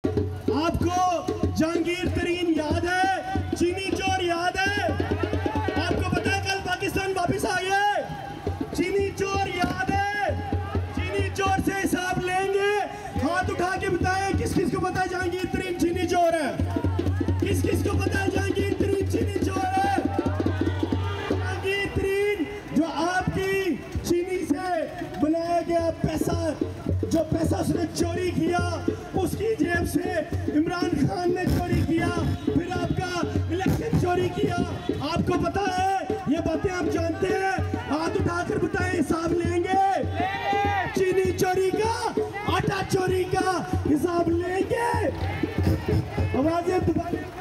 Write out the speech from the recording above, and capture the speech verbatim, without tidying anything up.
आपको जहांगीर तरीन याद है? चीनी चोर याद है? आपको पता है कल पाकिस्तान वापस आ गया? चीनी चोर याद है? चीनी चोर से हिसाब लेंगे। हाथ उठा के बताएं किस किस को पता है जहांगीर तरीन चीनी चोर है? किस किस को पता है जहांगीर तरीन चीनी चोर है? जहांगीर तरीन जो आपकी चीनी से बनाया गया पैसा, जो पैसा उसने चोरी किया, उसकी जेब से इमरान खान ने चोरी किया, फिर आपका इलेक्शन चोरी किया। आपको पता है ये बातें आप जानते हैं? हाथ उठाकर बताएं हिसाब लेंगे। चीनी चोरी का, आटा चोरी का हिसाब लेंगे। आवाजें दोबारा